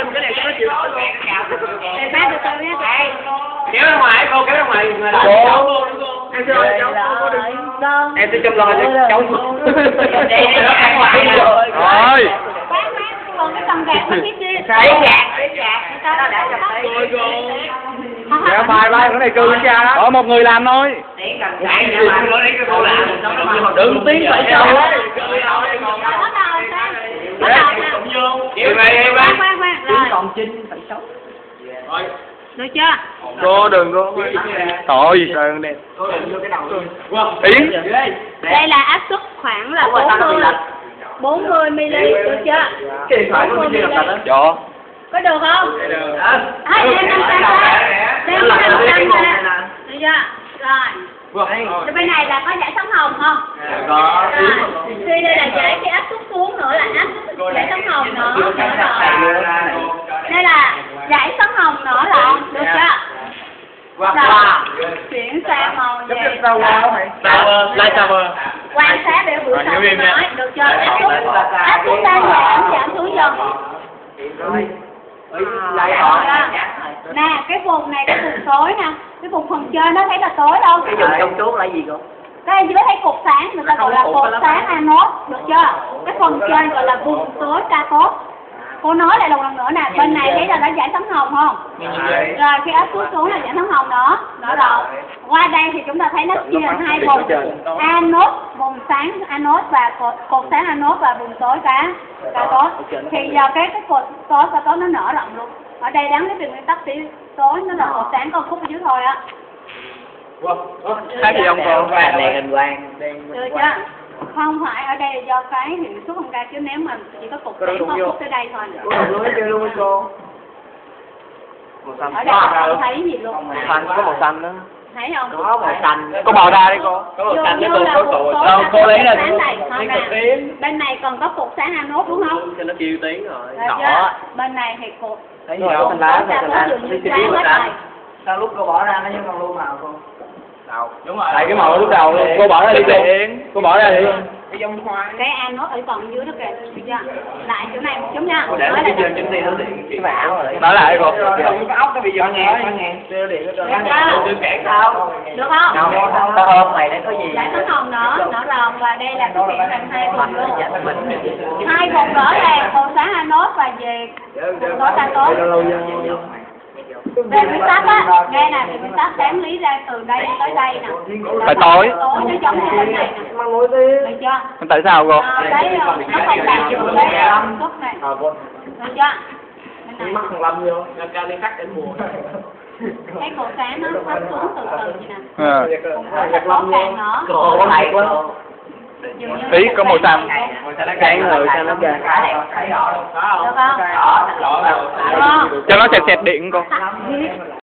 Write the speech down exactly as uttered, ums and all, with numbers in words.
em cái này cho nó chịu nổi luôn. Để bác từ từ nhé. Kéo ra ngoài cô, kéo ra ngoài người là Cô. cháu cô đúng không? Em chưa cháu cô đừng. Em sẽ chăm lo cho cháu. Rồi. Còn cái tầng gạt nó tiếp đi. Lấy gạt, lấy gạt. Đó để cho tí. Rồi rồi. Dạ bài bài cái này cư cha đó. Có một người làm thôi. Đừng tiếng phải sao. Bắt đầu xem. Bắt đầu nào. Điều này em Khoan khoan khoan. Rồi. còn chín phẩy sáu. Rồi. Được chưa? Cô đừng có. Thôi. Đừng nè. Yến. Đây là áp suất khoảng là bốn mươi. bốn mươi mi-li-lít, được chưa? Cái điện thoại của mình là Dạ. Có được không? được. Hai em năm trăm ra. Đem năm trăm ra. Được chưa? Rồi. Cái bên này là có giải phóng hồng không? Có. Rồi. Khi đây là giải cái áp suất xuống nữa là áp suất giải phóng hồng nữa. Nữa rồi. Đây là giải phóng hồng nữa là được chưa? Rồi. Chuyển sang màu gì? Light shower. Quan sát để buổi sau tôi nói, được chưa? Áp suất, áp suất đang giảm, giảm xuống dần. Nè, cái vùng này, cái vùng tối nè, cái vùng phần trên nó thấy là tối đâu. Cái vùng trong chốt là gì cô? Cái dưới thấy cột sáng, người ta gọi là cột sáng anode, được chưa? Cái phần trên gọi là vùng tối cathode. Cô nói lại một lần nữa nè, bên này thấy là nó giải phóng hồng không? Rồi khi áp suất xuống là giải phóng hồng nữa, nữa rồi. Qua đây thì chúng ta thấy nó chia thành hai vùng, anode, vùng sáng anode và cột, cột sáng anode và vùng tối cá cathode. Thì giờ cái cái cột tối cathode nó nở rộng luôn. Ở đây đáng lý về nguyên tắc thì tối nó là cột sáng con khúc ở dưới thôi á. Khác gì không cô? Đèn hình quang. Được chưa? Không phải, ở đây là do cái hiệu suất không cao, chứ nếu mà chỉ có cục sáng con khúc tới đây thôi. Luôn cô. Màu xanh. Ở đây không thấy gì luôn. Xanh, có màu xanh đó. Thấy không? Có màu xanh. Cô bò ra đi cô. Có màu xanh Vô đó là cô. cột tối Đâu cô lấy là sáng này, thôi lấy nè. cực tím. Bên này còn có cột sáng anode đúng không? Cho nó kêu tiếng rồi. Được chưa? Bên này thì cột Thấy gì đâu? Xanh lá, xanh lá. sáng hết rồi. Sao lúc cô bỏ ra nó vẫn còn luôn màu cô? Đâu? Đúng rồi. Tại cái màu lúc đầu cô bỏ ra đi cô. Cô bỏ ra đi. Cái giống khoai. Cái anode ở còn dưới đó kìa, được chưa? Lại chỗ này một chút nha. Để Nói nó cái lại trên đi nó điện cái mã rồi. Nói lại cô. Không có ốc nó bị giật nghe, nghe. Đưa điện nó cho. Đưa kẹt sao? Được không? Có hôm này đây có gì? Giải phóng hồng nữa, nở rộng và đây là cái chuyện thành hai vùng luôn. Hai vùng rõ ràng, cột sáng anode và về vùng tối cathode. Về nguyên tắc á, nghe nè, về nguyên tắc đáng lý ra từ đây tới đây nè. Phải tối. Tối nó giống như bên này nè. Được chưa? Tại sao cô? À, đấy, nó phải đạt được cái suất này. Được chưa? Bên này. Mắt thằng Lâm vô, ra đi cắt đến mùa. Cái cột sáng nó thấp xuống từ từ vậy nè. À. Có càng nữa. Cổ này quá. Ý có màu xanh. Cán rồi sao nó ra. Được không? Cho nó xẹt xẹt điện cô.